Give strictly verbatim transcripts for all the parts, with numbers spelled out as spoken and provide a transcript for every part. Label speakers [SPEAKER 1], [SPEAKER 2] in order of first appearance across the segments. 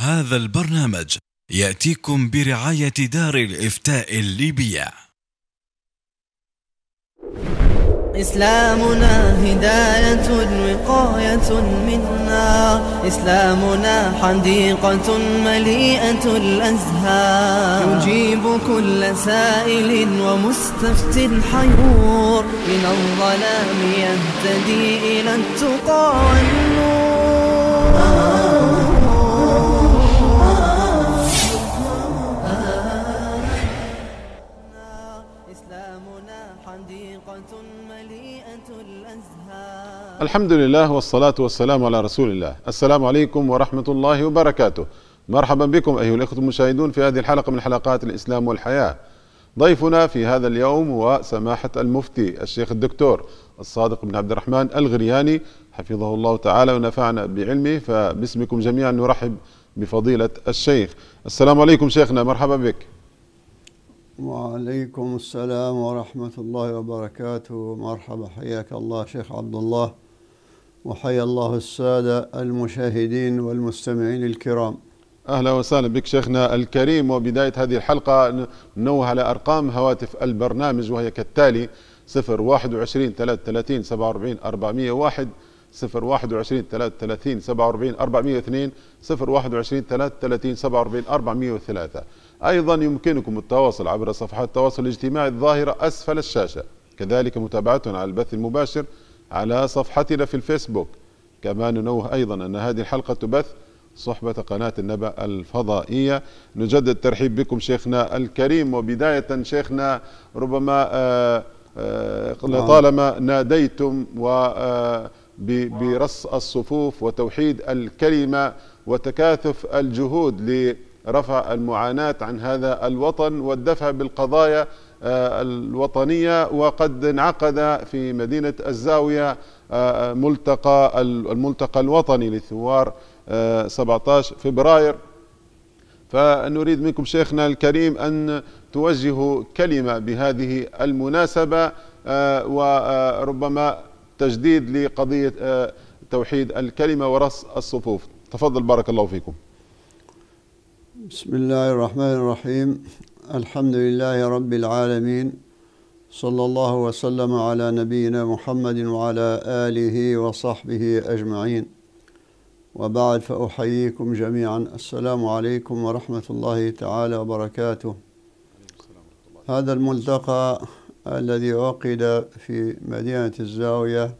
[SPEAKER 1] هذا البرنامج يأتيكم برعاية دار الإفتاء الليبية.
[SPEAKER 2] إسلامنا هداية وقاية منا، إسلامنا حديقة مليئة الأزهار، يجيب كل سائل ومستفت حيور، من الظلام يهتدي إلى التقى والنور. إسلامنا حديقة مليئة الأزهار.
[SPEAKER 3] الحمد لله والصلاة والسلام على رسول الله. السلام عليكم ورحمة الله وبركاته. مرحبا بكم أيها الأخوة المشاهدون في هذه الحلقة من حلقات الإسلام والحياة. ضيفنا في هذا اليوم هو سماحة المفتي الشيخ الدكتور الصادق بن عبد الرحمن الغرياني حفظه الله تعالى ونفعنا بعلمه. فباسمكم جميعا نرحب بفضيلة الشيخ. السلام عليكم شيخنا، مرحبا بك.
[SPEAKER 4] وعليكم السلام ورحمة الله وبركاته. مرحبا، حياك الله شيخ عبد الله، وحيا الله السادة المشاهدين والمستمعين الكرام.
[SPEAKER 3] أهلا وسهلا بك شيخنا الكريم. وبداية هذه الحلقة ننوه على أرقام هواتف البرنامج وهي كالتالي: صفر واحد وعشرين ثلاثة وثلاثين سبعة وأربعين أربعمائة وواحد، صفر واحد وعشرين ثلاثة وثلاثين سبعة وأربعين أربعمائة واثنين، صفر واحد وعشرين ثلاثة وثلاثين سبعة وأربعين أربعمائة وثلاثة. أيضا يمكنكم التواصل عبر صفحات التواصل الاجتماعي الظاهرة أسفل الشاشة، كذلك متابعتنا على البث المباشر على صفحتنا في الفيسبوك. كما ننوه أيضا أن هذه الحلقة تبث صحبة قناة النبأ الفضائية. نجدد الترحيب بكم شيخنا الكريم. وبداية شيخنا، ربما آآ آآ لطالما ناديتم برص الصفوف وتوحيد الكلمة وتكاثف الجهود لرفع المعاناة عن هذا الوطن والدفع بالقضايا الوطنية، وقد انعقد في مدينة الزاوية ملتقى الملتقى الوطني للثوار سبعة عشر فبراير. فنريد منكم شيخنا الكريم أن توجهوا كلمة بهذه المناسبة، وربما تجديد لقضية توحيد الكلمة ورص الصفوف. تفضل، بارك الله فيكم.
[SPEAKER 4] بسم الله الرحمن الرحيم. الحمد لله رب العالمين، صلى الله وسلم على نبينا محمد وعلى آله وصحبه أجمعين، وبعد، فأحييكم جميعا. السلام عليكم ورحمة الله تعالى وبركاته. هذا الملتقى الذي عقد في مدينة الزاوية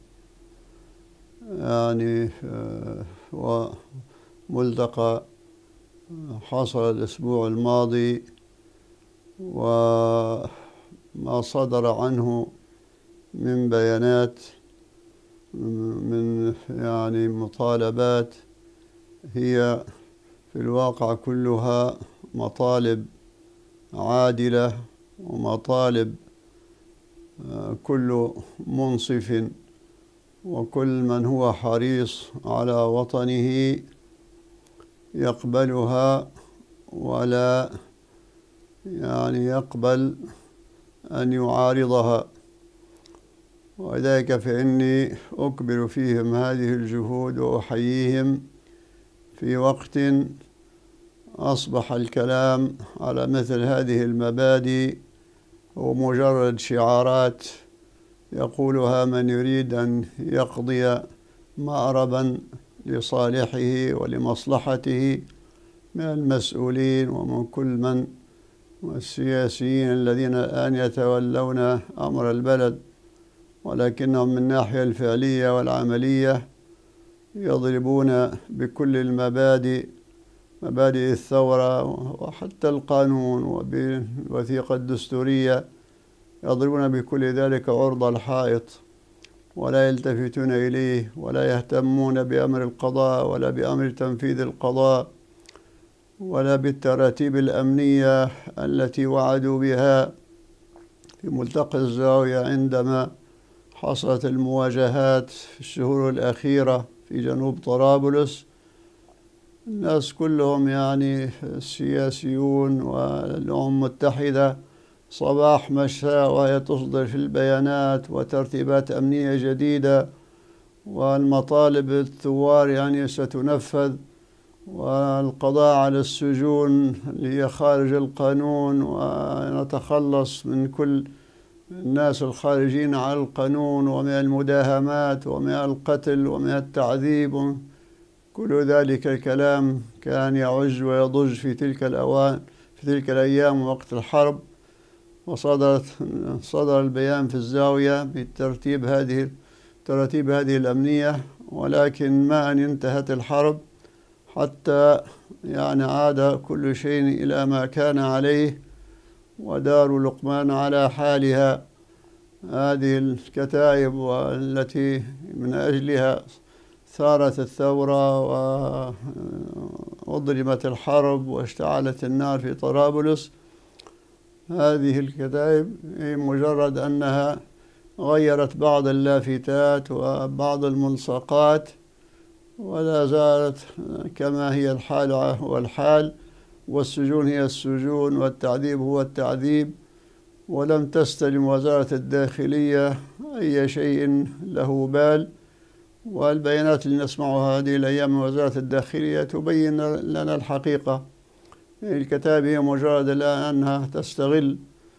[SPEAKER 4] يعني وملتقى حصل الأسبوع الماضي، وما صدر عنه من بيانات من يعني مطالبات هي في الواقع كلها مطالب عادلة ومطالب كل منصف وكل من هو حريص على وطنه يقبلها، ولا يعني يقبل أن يعارضها. ولذلك فإني أكبر فيهم هذه الجهود وأحييهم في وقت أصبح الكلام على مثل هذه المبادئ هو مجرد شعارات يقولها من يريد أن يقضي مأربا لصالحه ولمصلحته من المسؤولين ومن كل من والسياسيين الذين الآن يتولون أمر البلد، ولكنهم من الناحية الفعلية والعملية يضربون بكل المبادئ، مبادئ الثورة وحتى القانون وبالوثيقة الدستورية، يضربون بكل ذلك عرض الحائط، ولا يلتفتون إليه ولا يهتمون بأمر القضاء ولا بأمر تنفيذ القضاء ولا بالتراتيب الأمنية التي وعدوا بها في ملتقى الزاوية عندما حصلت المواجهات في الشهور الأخيرة في جنوب طرابلس. الناس كلهم يعني السياسيون والأمم المتحدة صباح مساء وهي تصدر في البيانات وترتيبات أمنية جديدة، والمطالب الثوار يعني ستنفذ، والقضاء على السجون اللي هي خارج القانون، ونتخلص من كل الناس الخارجين على القانون، ومن المداهمات ومن القتل ومن التعذيب. كل ذلك الكلام كان يعج ويضج في تلك الأوان في تلك الأيام وقت الحرب. وصدرت صدر البيان في الزاوية بترتيب هذه ترتيب هذه الأمنية، ولكن ما أن انتهت الحرب حتى يعني عاد كل شيء إلى ما كان عليه، ودار لقمان على حالها. هذه الكتائب والتي من أجلها ثارت الثورة وأضرمت الحرب واشتعلت النار في طرابلس، هذه الكتائب مجرد أنها غيرت بعض اللافتات وبعض الملصقات، ولا زالت كما هي الحال هو الحال، والسجون هي السجون، والتعذيب هو التعذيب. ولم تستلم وزارة الداخلية أي شيء له بال. والبيانات اللي نسمعها هذه الأيام من وزارة الداخلية تبين لنا الحقيقة. الكتائب هي مجرد الآن أنها تستغل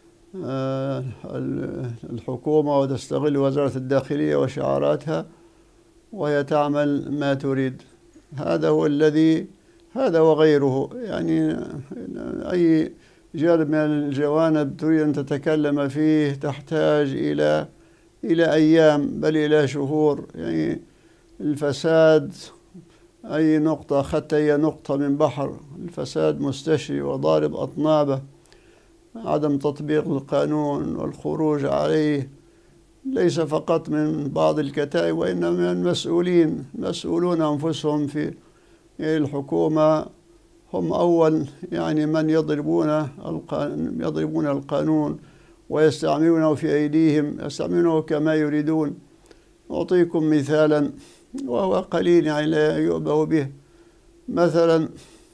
[SPEAKER 4] الحكومة وتستغل وزارة الداخلية وشعاراتها، وهي تعمل ما تريد. هذا هو الذي هذا وغيره، يعني أي جانب من الجوانب تريد أن تتكلم فيه تحتاج إلى إلى أيام بل إلى شهور. يعني الفساد أي نقطة أخذت أي نقطة من بحر، الفساد مستشري وضارب أطنابه. عدم تطبيق القانون والخروج عليه ليس فقط من بعض الكتائب، وإنما من المسؤولين. مسؤولون أنفسهم في الحكومة هم أول يعني من يضربون القانون يضربون القانون ويستعملونه في أيديهم، يستعملونه كما يريدون. أعطيكم مثالا وهو قليل يعني لا يؤبه به. مثلا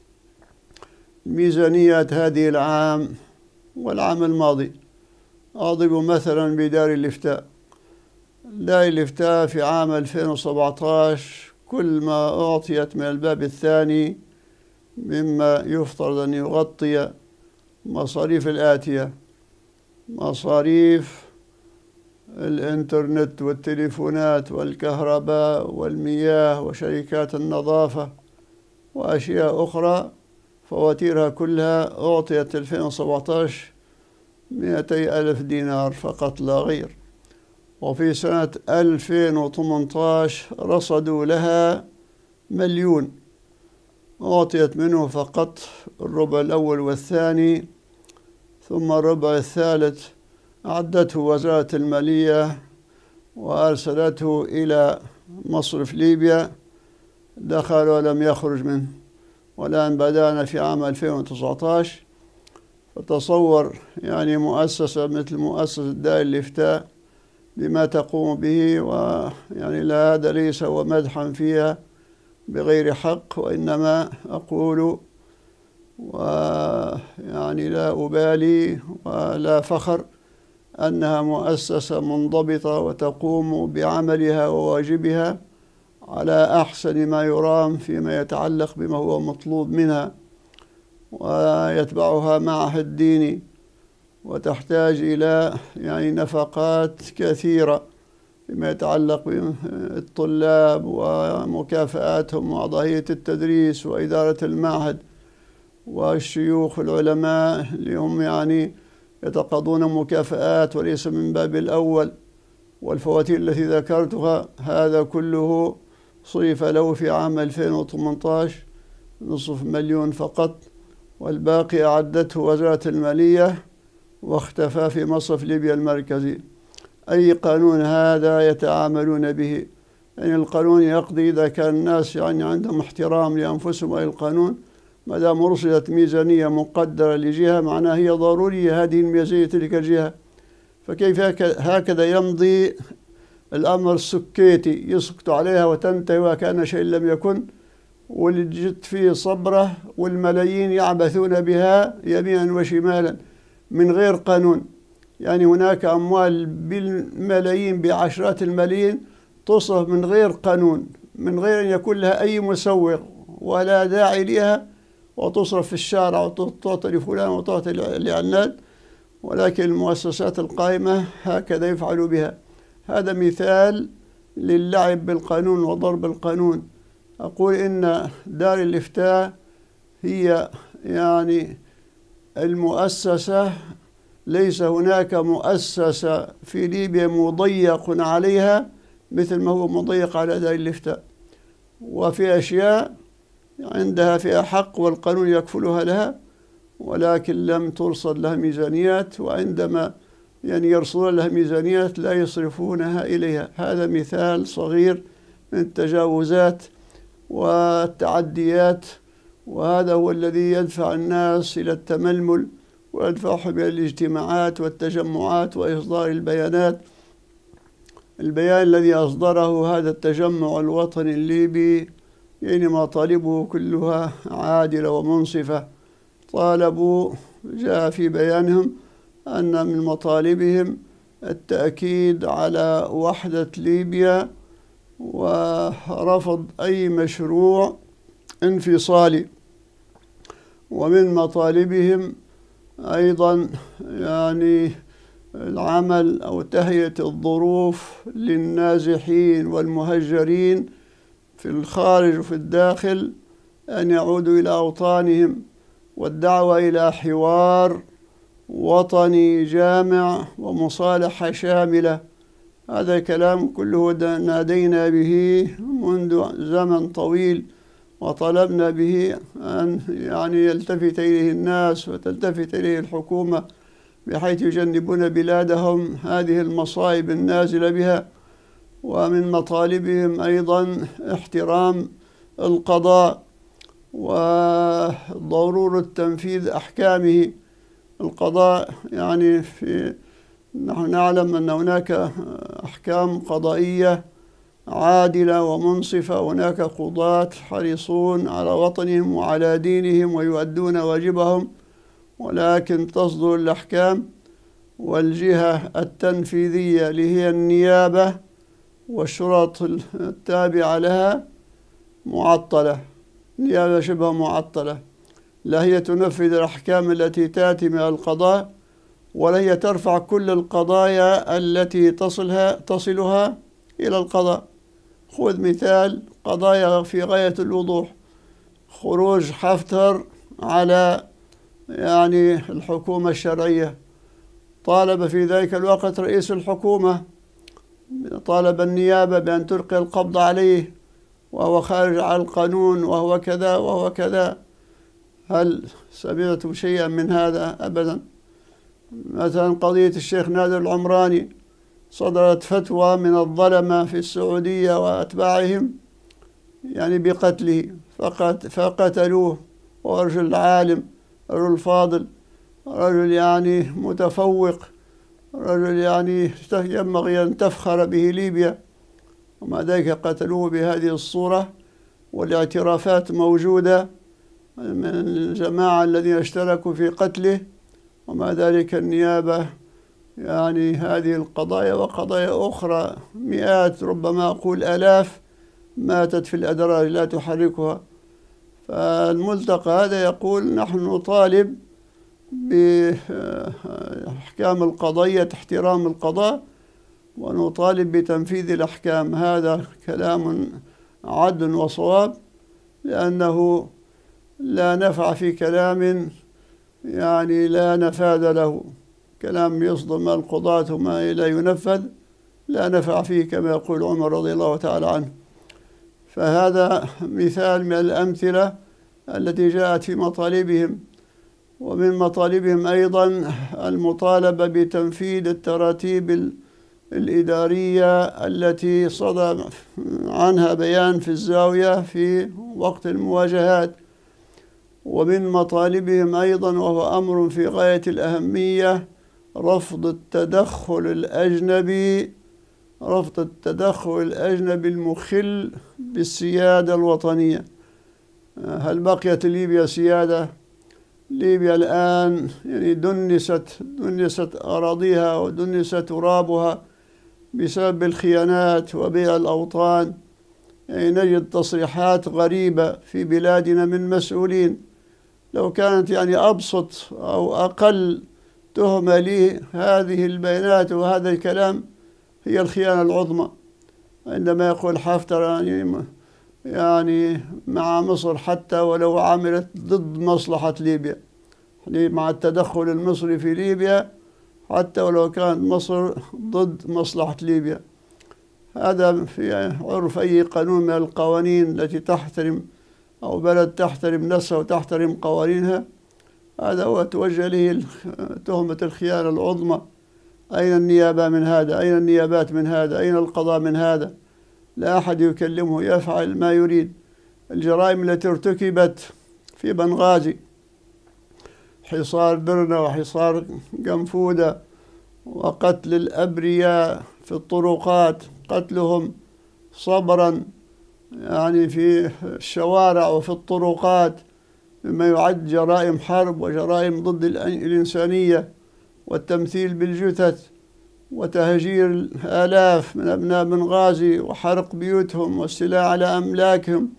[SPEAKER 4] ميزانية هذه العام والعام الماضي، أضرب مثلا بدار الإفتاء. دار الإفتاء في عام ألفين وسبعة عشر كل ما أعطيت من الباب الثاني مما يفترض أن يغطي مصاريف الآتية: مصاريف الإنترنت والتليفونات والكهرباء والمياه وشركات النظافة وأشياء أخرى، فواتيرها كلها أعطيت ألفين وسبعة عشر مئتي ألف دينار فقط لا غير. وفي سنة ألفين وثمانية عشر رصدوا لها مليون، أعطيت منه فقط الربع الأول والثاني، ثم الربع الثالث أعدته وزارة المالية وأرسلته إلى مصرف ليبيا، دخل ولم يخرج منه. والآن بدأنا في عام ألفين وتسعة عشر، فتصور يعني مؤسسة مثل مؤسسة دار الإفتاء بما تقوم به، ويعني لا هذا ليس هو مدحا فيها بغير حق، وإنما أقول ويعني لا أبالي ولا فخر أنها مؤسسة منضبطة وتقوم بعملها وواجبها على أحسن ما يرام فيما يتعلق بما هو مطلوب منها، ويتبعها معهد ديني، وتحتاج إلى يعني نفقات كثيرة فيما يتعلق بالطلاب ومكافآتهم وأعضائية التدريس وإدارة المعهد والشيوخ العلماء اللي هم يعني يتقاضون مكافآت وليس من باب الأول. والفواتير التي ذكرتها هذا كله صرف له في عام ألفين وثمانية عشر نصف مليون فقط، والباقي أعدته وزارة المالية واختفى في مصرف ليبيا المركزي. أي قانون هذا يتعاملون به؟ يعني القانون يقضي إذا كان الناس يعني عندهم احترام لأنفسهم أي القانون. ما دام رصدت ميزانية مقدرة لجهة معناها هي ضرورية هذه الميزانية تلك الجهة. فكيف هكذا يمضي الأمر السكيتي، يسكت عليها وتنتهي وكأن شيء لم يكن، ولجت فيه صبرة والملايين يعبثون بها يمينا وشمالا من غير قانون. يعني هناك أموال بالملايين بعشرات الملايين تصرف من غير قانون، من غير أن يكون لها أي مسوغ ولا داعي لها وتصرف في الشارع وتعطى لفلان وتعطى لعلان، ولكن المؤسسات القائمة هكذا يفعل بها. هذا مثال للعب بالقانون وضرب القانون. أقول إن دار الإفتاء هي يعني المؤسسة، ليس هناك مؤسسة في ليبيا مضيق عليها مثل ما هو مضيق على دار الإفتاء، وفي أشياء عندها فيها حق والقانون يكفلها لها، ولكن لم ترصد لها ميزانيات، وعندما يعني يرصدون لها ميزانيات لا يصرفونها إليها. هذا مثال صغير من التجاوزات والتعديات، وهذا هو الذي يدفع الناس إلى التململ ويدفعهم إلى الاجتماعات والتجمعات وإصدار البيانات. البيان الذي أصدره هذا التجمع الوطني الليبي يعني مطالبه كلها عادلة ومنصفة. طالبوا، جاء في بيانهم أن من مطالبهم التأكيد على وحدة ليبيا ورفض أي مشروع انفصالي. ومن مطالبهم أيضا يعني العمل أو تهيئة الظروف للنازحين والمهجرين في الخارج وفي الداخل أن يعودوا إلى أوطانهم، والدعوة إلى حوار وطني جامع ومصالحة شاملة. هذا كلام كله نادينا به منذ زمن طويل، وطلبنا به أن يعني يلتفت إليه الناس وتلتفت إليه الحكومة بحيث يجنبون بلادهم هذه المصائب النازلة بها. ومن مطالبهم أيضا احترام القضاء وضرورة تنفيذ أحكامه. القضاء يعني في نحن نعلم أن هناك أحكام قضائية عادلة ومنصفة، هناك قضاة حريصون على وطنهم وعلى دينهم ويؤدون واجبهم، ولكن تصدر الأحكام والجهة التنفيذية اللي هي النيابة والشرط التابعة لها معطلة، نيابة شبه معطلة، لا هي تنفذ الأحكام التي تأتي من القضاء ولا هي ترفع كل القضايا التي تصلها تصلها إلى القضاء. خذ مثال قضايا في غاية الوضوح، خروج حفتر على يعني الحكومة الشرعية، طالب في ذلك الوقت رئيس الحكومة، طالب النيابة بأن تلقي القبض عليه وهو خارج على القانون وهو كذا وهو كذا. هل سمعتم شيئا من هذا؟ أبدا. مثلا قضية الشيخ نادر العمراني، صدرت فتوى من الظلمة في السعودية وأتباعهم يعني بقتله، فقت فقتلوه، ورجل عالم، رجل فاضل، رجل يعني متفوق، رجل يعني ينبغي أن تفخر به ليبيا، ومع ذلك قتلوه بهذه الصورة. والاعترافات موجودة من الجماعة الذين اشتركوا في قتله، ومع ذلك النيابة يعني هذه القضايا وقضايا أخرى مئات ربما أقول آلاف ماتت في الأدراج لا تحركها. فالملتقى هذا يقول نحن نطالب بأحكام القضية، احترام القضاء، ونطالب بتنفيذ الأحكام. هذا كلام عدل وصواب، لأنه لا نفع في كلام يعني لا نفاذ له. كلام يصدم القضاة وما لا ينفذ لا نفع فيه كما يقول عمر رضي الله تعالى عنه. فهذا مثال من الأمثلة التي جاءت في مطالبهم. ومن مطالبهم أيضا المطالبة بتنفيذ التراتيب الإدارية التي صدر عنها بيان في الزاوية في وقت المواجهات. ومن مطالبهم أيضا وهو أمر في غاية الأهمية رفض التدخل الأجنبي رفض التدخل الأجنبي المخل بالسيادة الوطنية. هل بقيت ليبيا سيادة؟ ليبيا الآن يعني دنست دنست أراضيها ودنس ترابها بسبب الخيانات وبيع الأوطان. يعني نجد تصريحات غريبة في بلادنا من مسؤولين. لو كانت يعني أبسط أو أقل تهمة لي هذه البيانات وهذا الكلام هي الخيانة العظمى، عندما يقول حفتر يعني يعني مع مصر حتى ولو عملت ضد مصلحة ليبيا، يعني مع التدخل المصري في ليبيا حتى ولو كانت مصر ضد مصلحة ليبيا. هذا في عرف أي قانون من القوانين التي تحترم أو بلد تحترم نفسها وتحترم قوانينها، هذا هو توجه له تهمة الخيانة العظمى. أين النيابة من هذا؟ أين النيابات من هذا؟ أين القضاء من هذا؟ لا أحد يكلمه، يفعل ما يريد. الجرائم التي ارتكبت في بنغازي، حصار درنا وحصار قنفودة وقتل الأبرياء في الطرقات، قتلهم صبرا يعني في الشوارع وفي الطرقات، مما يعد جرائم حرب وجرائم ضد الإنسانية، والتمثيل بالجثث وتهجير الآلاف من أبناء بنغازي وحرق بيوتهم واستيلاء على أملاكهم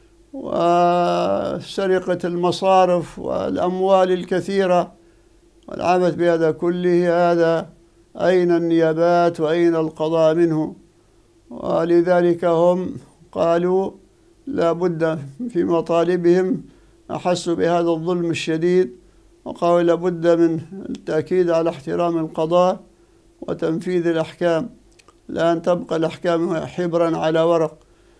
[SPEAKER 4] وسرقة المصارف والأموال الكثيرة والعبث بهذا كله. هذا أين النيابات وأين القضاء منه؟ ولذلك هم قالوا لا بد في مطالبهم، أحسوا بهذا الظلم الشديد وقالوا لا بد من التأكيد على احترام القضاء وتنفيذ الأحكام، لأن تبقى الأحكام حبرا على ورق.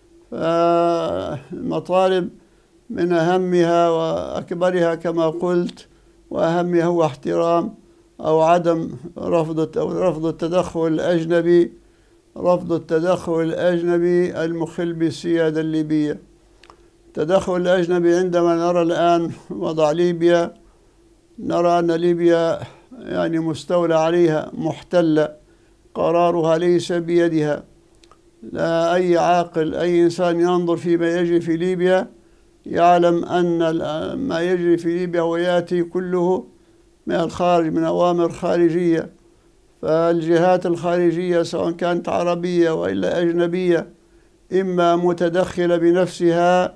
[SPEAKER 4] فالمطالب من أهمها وأكبرها كما قلت وأهمها هو احترام أو عدم رفض أو رفض التدخل الأجنبي، رفض التدخل الأجنبي المخل بالسيادة الليبية. التدخل الأجنبي عندما نرى الآن وضع ليبيا، نرى أن ليبيا يعني مستولى عليها، محتلة، قرارها ليس بيدها. لا أي عاقل أي إنسان ينظر فيما يجري في ليبيا يعلم أن ما يجري في ليبيا ويأتي كله من الخارج، من أوامر خارجية. فالجهات الخارجية سواء كانت عربية وإلا أجنبية إما متدخلة بنفسها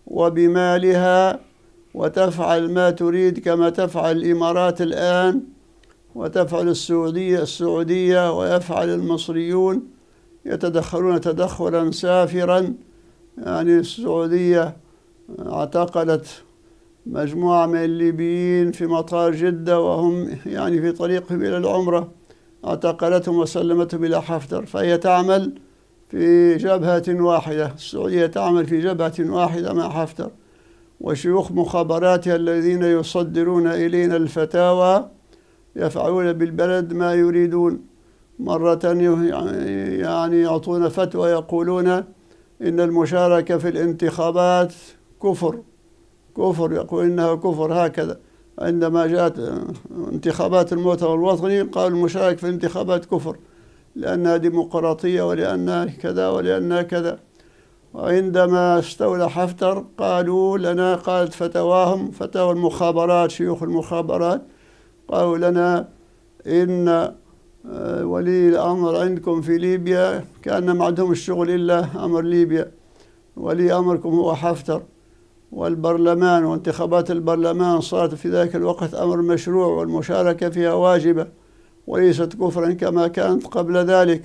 [SPEAKER 4] وبمالها وتفعل ما تريد كما تفعل الإمارات الآن وتفعل السعودية السعودية ويفعل المصريون، يتدخلون تدخلا سافرا. يعني السعودية اعتقلت مجموعة من الليبيين في مطار جدة وهم يعني في طريقهم إلى العمرة، اعتقلتهم وسلمتهم إلى حفتر. فهي تعمل في جبهة واحدة، السعودية تعمل في جبهة واحدة مع حفتر، وشيوخ مخابراتها الذين يصدرون إلينا الفتاوى يفعلون بالبلد ما يريدون. مرة يعني يعطون فتوى يقولون إن المشاركة في الانتخابات كفر، كفر يقول إنها كفر. هكذا عندما جاءت انتخابات المؤتمر الوطني قالوا المشاركة في الانتخابات كفر لأنها ديمقراطية ولأنها كذا ولأنها كذا. وعندما استولى حفتر قالوا لنا، قالت فتواهم فتاوى المخابرات شيوخ المخابرات، قالوا لنا إن ولي الأمر عندكم في ليبيا كأن ما عندهم الشغل إلا أمر ليبيا، ولي أمركم هو حفتر، والبرلمان وانتخابات البرلمان صارت في ذلك الوقت أمر مشروع والمشاركة فيها واجبة وليست كفرا كما كانت قبل ذلك.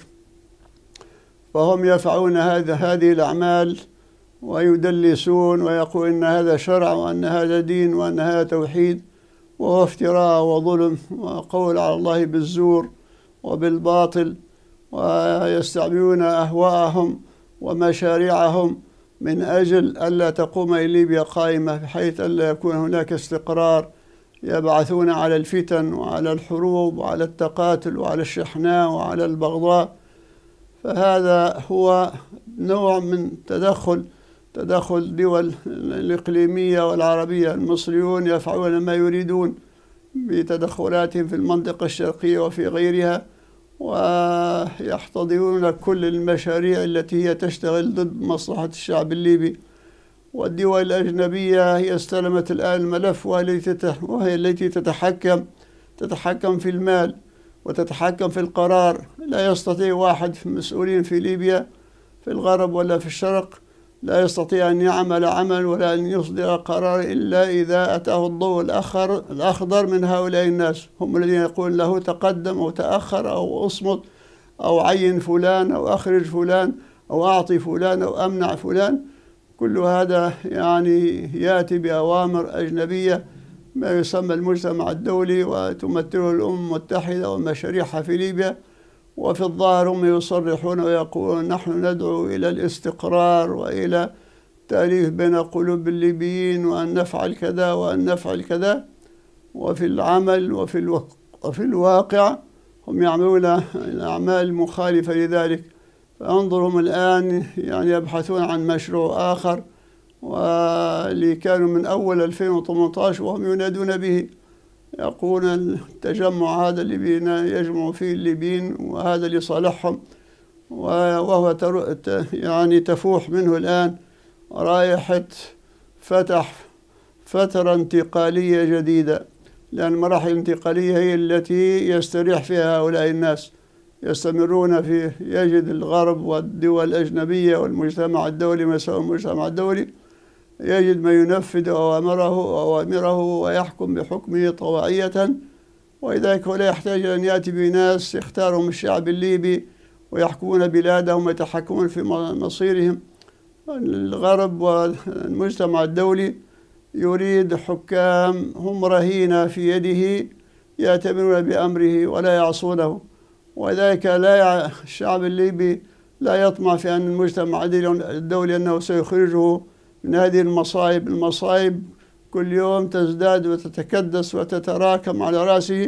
[SPEAKER 4] فهم يفعلون هذا هذه الأعمال ويدلسون ويقول إن هذا شرع وأن هذا دين وأن هذا توحيد، وهو افتراء وظلم وقول على الله بالزور وبالباطل، ويستعملون أهواءهم ومشاريعهم من أجل ألا تقوم ليبيا قائمة، بحيث ألا يكون هناك استقرار. يبعثون على الفتن وعلى الحروب وعلى التقاتل وعلى الشحناء وعلى البغضاء. فهذا هو نوع من تدخل تدخل الدول الإقليمية والعربية. المصريون يفعلون ما يريدون بتدخلاتهم في المنطقة الشرقية وفي غيرها، ويحتضنون كل المشاريع التي هي تشتغل ضد مصلحة الشعب الليبي. والدول الأجنبية هي استلمت الآن الملف، وهي التي تتحكم تتحكم في المال وتتحكم في القرار. لا يستطيع واحد من المسؤولين في ليبيا في الغرب ولا في الشرق لا يستطيع أن يعمل عمل ولا أن يصدر قرار إلا إذا أتاه الضوء الأخر الأخضر من هؤلاء الناس، هم الذين يقول له تقدم أو تأخر أو أصمت أو عين فلان أو أخرج فلان أو أعطي فلان أو أمنع فلان. كل هذا يعني يأتي بأوامر أجنبية، ما يسمى المجتمع الدولي، وتمثله الأمم المتحدة ومشاريعها في ليبيا. وفي الظاهر هم يصرحون ويقولون نحن ندعو إلى الاستقرار وإلى التأليف بين قلوب الليبيين وأن نفعل كذا وأن نفعل كذا، وفي العمل وفي الو... وفي الواقع هم يعملون الأعمال مخالفة لذلك. فانظرهم الآن يعني يبحثون عن مشروع آخر، واللي كانوا من أول ألفين وثمانية عشر وهم ينادون به، يقولون التجمع هذا اللي بينا يجمع فيه الليبيين وهذا اللي صالحهم، وهو يعني تفوح منه الآن رائحة فتح فترة انتقالية جديدة، لأن المراحل الانتقالية هي التي يستريح فيها هؤلاء الناس، يستمرون في يجد الغرب والدول الأجنبية والمجتمع الدولي مساوي المجتمع الدولي يجد ما ينفذ أوامره أوامره ويحكم بحكمه طوعية، ولذلك هو لا يحتاج أن يأتي بناس يختارهم الشعب الليبي ويحكمون بلادهم ويتحكمون في مصيرهم. الغرب والمجتمع الدولي يريد حكام هم رهينة في يده يأتمرون بأمره ولا يعصونه، ولذلك لا الشعب الليبي لا يطمع في أن المجتمع الدولي أنه سيخرجه من هذه المصائب. المصائب كل يوم تزداد وتتكدس وتتراكم على رأسه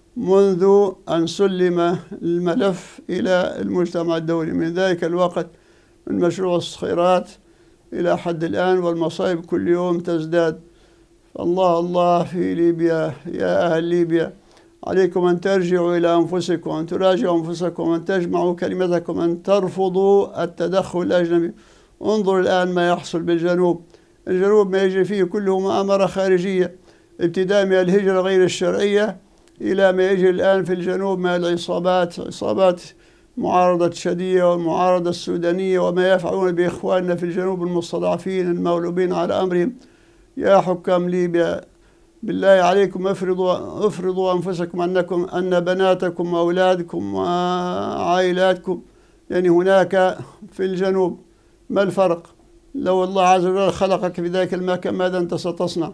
[SPEAKER 4] منذ أن سلم الملف إلى المجتمع الدولي من ذلك الوقت، من مشروع الصخيرات إلى حد الآن، والمصائب كل يوم تزداد. فالله الله في ليبيا. يا أهل ليبيا، عليكم أن ترجعوا إلى أنفسكم وأن تراجعوا أنفسكم وأن تجمعوا كلمتكم، أن ترفضوا التدخل الأجنبي. انظر الآن ما يحصل بالجنوب. الجنوب ما يجري فيه كله مؤامرة خارجية، ابتداء من الهجرة غير الشرعية إلى ما يجري الآن في الجنوب من العصابات، عصابات معارضة الشادية والمعارضة السودانية، وما يفعلون بإخواننا في الجنوب المستضعفين المغلوبين على أمرهم. يا حكام ليبيا، بالله عليكم افرضوا افرضوا أنفسكم أنكم أن بناتكم وأولادكم وعائلاتكم يعني هناك في الجنوب. ما الفرق؟ لو الله عز وجل خلقك في ذلك المكان ماذا أنت ستصنع؟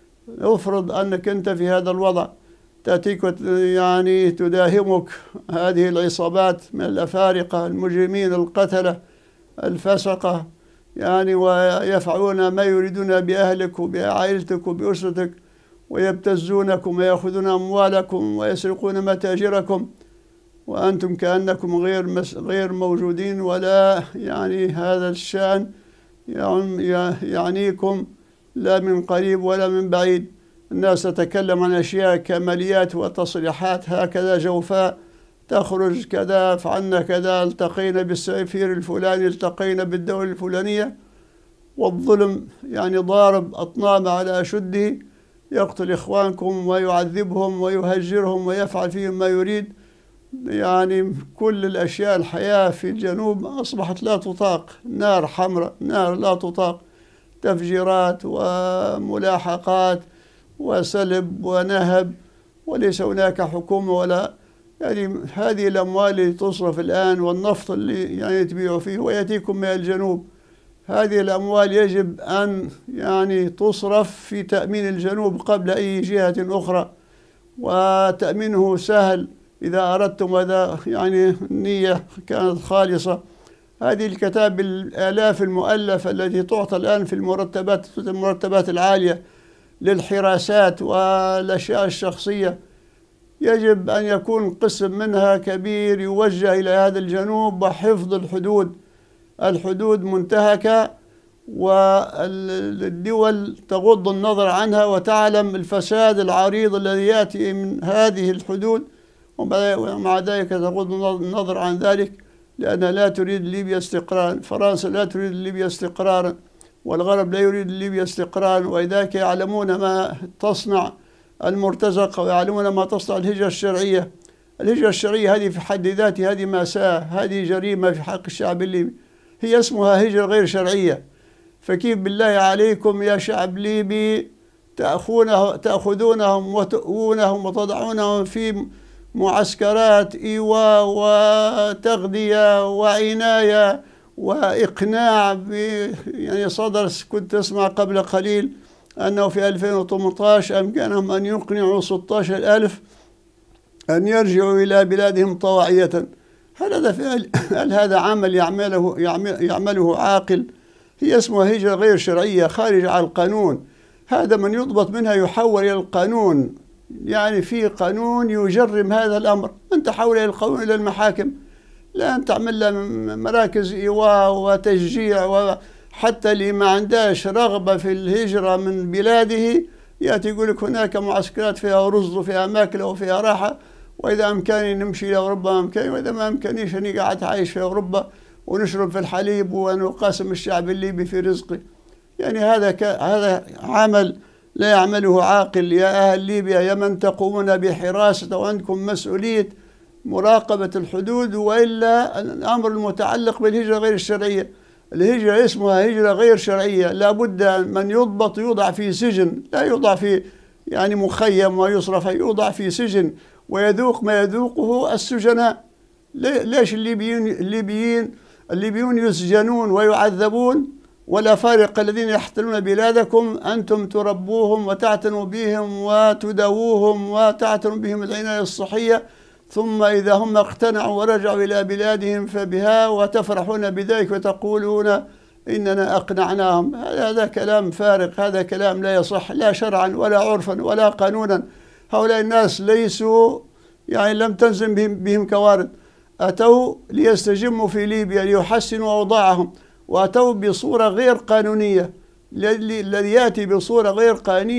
[SPEAKER 4] افرض أنك أنت في هذا الوضع، تأتيك يعني تداهمك هذه العصابات من الأفارقة المجرمين القتلة الفسقة، يعني ويفعلون ما يريدون بأهلك وبعائلتك وبأسرتك، ويبتزونكم ويأخذون أموالكم ويسرقون متاجركم، وأنتم كأنكم غير غير موجودين، ولا يعني هذا الشأن يعنيكم لا من قريب ولا من بعيد. الناس تتكلم عن أشياء كماليات وتصريحات هكذا جوفاء، تخرج كذا فعلنا كذا، التقينا بالسفير الفلاني، التقينا بالدولة الفلانية، والظلم يعني ضارب أطناب على أشده، يقتل إخوانكم ويعذبهم ويهجرهم ويفعل فيهم ما يريد. يعني كل الأشياء الحياة في الجنوب أصبحت لا تطاق، نار حمراء، نار لا تطاق، تفجيرات وملاحقات وسلب ونهب، وليس هناك حكومة ولا يعني هذه الأموال اللي تصرف الآن والنفط اللي يعني تبيعوا فيه ويأتيكم من الجنوب، هذه الأموال يجب أن يعني تصرف في تأمين الجنوب قبل أي جهة أخرى، وتأمينه سهل إذا أردتم، هذا يعني النية كانت خالصة. هذه الكتاب الآلاف المؤلفة التي تعطى الآن في المرتبات المرتبات العالية للحراسات والأشياء الشخصية، يجب أن يكون قسم منها كبير يوجه إلى هذا الجنوب وحفظ الحدود. الحدود منتهكة والدول تغض النظر عنها وتعلم الفساد العريض الذي يأتي من هذه الحدود، ومع ذلك تغض النظر عن ذلك لأنها لا تريد ليبيا استقرارا. فرنسا لا تريد ليبيا استقرارا، والغرب لا يريد ليبيا استقرارا، ولذلك يعلمون ما تصنع المرتزقة ويعلمون ما تصنع الهجرة الشرعية. الهجرة الشرعية هذه في حد ذاتها هذه مأساة، هذه جريمة في حق الشعب الليبي، هي اسمها هجرة غير شرعية، فكيف بالله عليكم يا شعب ليبي تأخونه تأخذونهم وتؤوونهم وتضعونهم في معسكرات إيواء وتغذية وعناية وإقناع. يعني صدر كنت أسمع قبل قليل أنه في ألفين وثمانية عشر أمكنهم أن يقنعوا ستة عشر ألف أن يرجعوا إلى بلادهم طواعية. هل هذا فعل هل هذا عمل يعمله يعمله عاقل؟ هي اسمها هجرة غير شرعية خارجة عن القانون. هذا من يضبط منها يحول إلى القانون، يعني في قانون يجرم هذا الأمر. أنت حول إلى القانون إلى المحاكم، لا أن تعمل له مراكز إيواء وتشجيع، وحتى اللي ما عندهاش رغبة في الهجرة من بلاده يأتي يقول لك هناك معسكرات فيها رز وفيها ماكلة وفيها راحة، وإذا أمكاني نمشي إلى أوروبا أمكاني، وإذا ما أمكانيش أني قاعد عايش في أوروبا ونشرب في الحليب ونقاسم الشعب الليبي في رزقي. يعني هذا ك... هذا عمل لا يعمله عاقل. يا أهل ليبيا، يا من تقومون بحراسة وعندكم مسؤولية مراقبة الحدود، وإلا الأمر المتعلق بالهجرة غير الشرعية. الهجرة اسمها هجرة غير شرعية، لا بد من يضبط يوضع في سجن، لا يوضع في يعني مخيم ويصرف، يوضع في سجن ويذوق ما يذوقه السجناء. ليش الليبيين الليبيين الليبيون يسجنون ويعذبون، ولا فارق الذين يحتلون بلادكم أنتم تربوهم وتعتنوا بهم وتداووهم وتعتنوا بهم العناية الصحية، ثم إذا هم اقتنعوا ورجعوا إلى بلادهم فبها، وتفرحون بذلك وتقولون إننا أقنعناهم. هذا كلام فارغ، هذا كلام لا يصح لا شرعا ولا عرفا ولا قانونا. هؤلاء الناس ليسوا يعني لم تنزل بهم, بهم كوارث، أتوا ليستجموا في ليبيا ليحسنوا أوضاعهم، وأتوا بصورة غير قانونية. الذي يأتي بصورة غير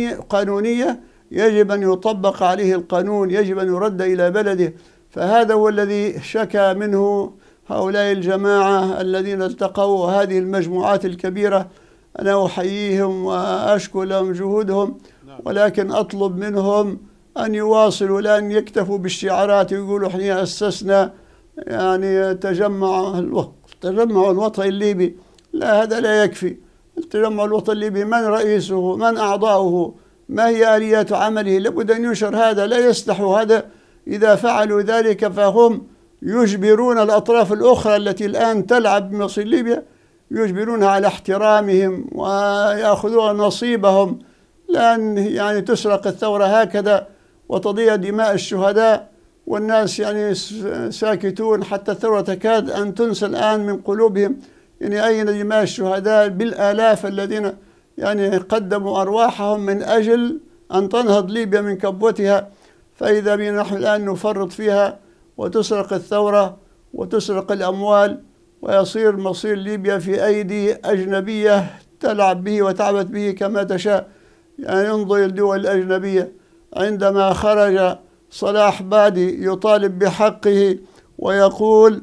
[SPEAKER 4] قانونية يجب أن يطبق عليه القانون، يجب أن يرد إلى بلده. فهذا هو الذي شكى منه هؤلاء الجماعة الذين التقوا، وهذه المجموعات الكبيرة أنا أحييهم وأشكر لهم جهودهم، ولكن أطلب منهم أن يواصلوا، لأن يكتفوا بالشعارات ويقولوا إحنا أسسنا يعني تجمع التجمع الوطني الليبي. لا، هذا لا يكفي. التجمع الوطني الليبي من رئيسه؟ من أعضاؤه؟ ما هي آليات عمله؟ لابد أن ينشر هذا، لا يستحوا هذا. إذا فعلوا ذلك فهم يجبرون الأطراف الأخرى التي الآن تلعب بمصير ليبيا، يجبرونها على احترامهم ويأخذون نصيبهم، لأن يعني تسرق الثورة هكذا وتضيع دماء الشهداء، والناس يعني ساكتون حتى الثورة تكاد أن تنسى الآن من قلوبهم. يعني أين دماء الشهداء بالآلاف الذين يعني قدموا أرواحهم من أجل أن تنهض ليبيا من كبوتها؟ فإذا بنا نحن الآن نفرط فيها وتسرق الثورة وتسرق الأموال، ويصير مصير ليبيا في أيدي أجنبية تلعب به وتعبث به كما تشاء. يعني انظر الدول الأجنبية عندما خرج صلاح بادي يطالب بحقه ويقول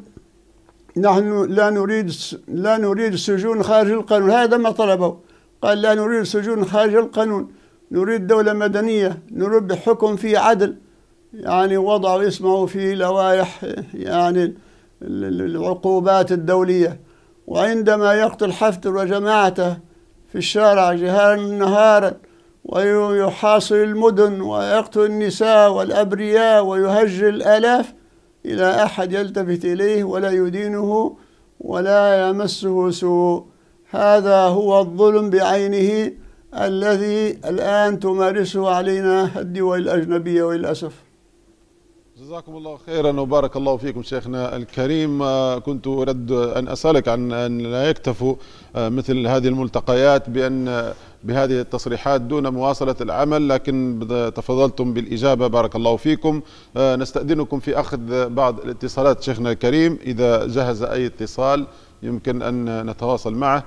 [SPEAKER 4] نحن لا نريد لا نريد سجون خارج القانون، هذا ما طلبه. قال لا نريد سجون خارج القانون، نريد دولة مدنية، نريد حكم فيه عدل. يعني وضعوا اسمه في لوائح يعني العقوبات الدولية. وعندما يقتل حفتر وجماعته في الشارع جهارا نهارا ويحاصر المدن ويقتل النساء والأبرياء ويهجر الآلاف، إلى أحد يلتفت إليه ولا يدينه ولا يمسه سوء. هذا هو الظلم بعينه الذي الآن تمارسه علينا الدول الأجنبية وللأسف.
[SPEAKER 3] جزاكم الله خيرا وبارك الله فيكم شيخنا الكريم. كنت أريد أن أسألك عن أن لا يكتفوا مثل هذه الملتقيات بأن بهذه التصريحات دون مواصلة العمل، لكن تفضلتم بالإجابة، بارك الله فيكم. نستأذنكم في أخذ بعض الاتصالات شيخنا الكريم، إذا جهز أي اتصال يمكن أن نتواصل معه.